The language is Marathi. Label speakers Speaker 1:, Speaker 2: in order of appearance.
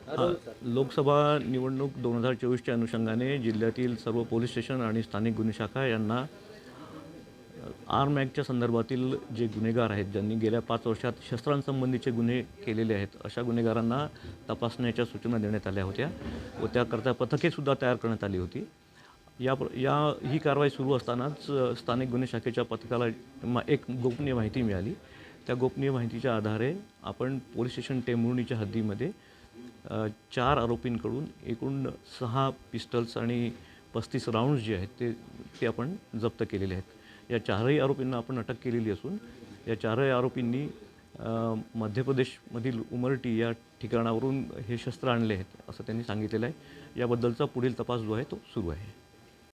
Speaker 1: लोकसभा निवडणूक 2024च्या अनुषंगाने जिल्ह्यातील सर्व पोलीस स्टेशन आणि स्थानिक गुन्हे शाखा यांना आर्म ॲक्टच्या संदर्भातील जे गुन्हेगार आहेत, ज्यांनी गेल्या 5 वर्षात शस्त्रांसंबंधीचे गुन्हे केलेले आहेत, अशा गुन्हेगारांना तपासण्याच्या सूचना देण्यात आल्या होत्या व त्याकरता पथकेसुद्धा तयार करण्यात आली होती। ही कारवाई सुरू असतानाच स्थानिक गुन्हे शाखेच्या पथकाला एक गोपनीय माहिती मिळाली। त्या गोपनीय माहितीच्या आधारे आपण पोलीस स्टेशन टेंभुर्णीच्या हद्दीमध्ये 4 आरोपींकडून एकूण 6 पिस्टल्स आणि 35 राऊंड्स जे आहेत ते आपण जप्त केलेले आहेत। या 4ही आरोपींना आपण अटक केलेली असून या 4ही आरोपींनी मध्य प्रदेशमधील उमरटी या ठिकाणावरून हे शस्त्र आणले आहेत असं त्यांनी सांगितलेलं आहे। याबद्दलचा पुढील तपास जो आहे तो सुरू आहे।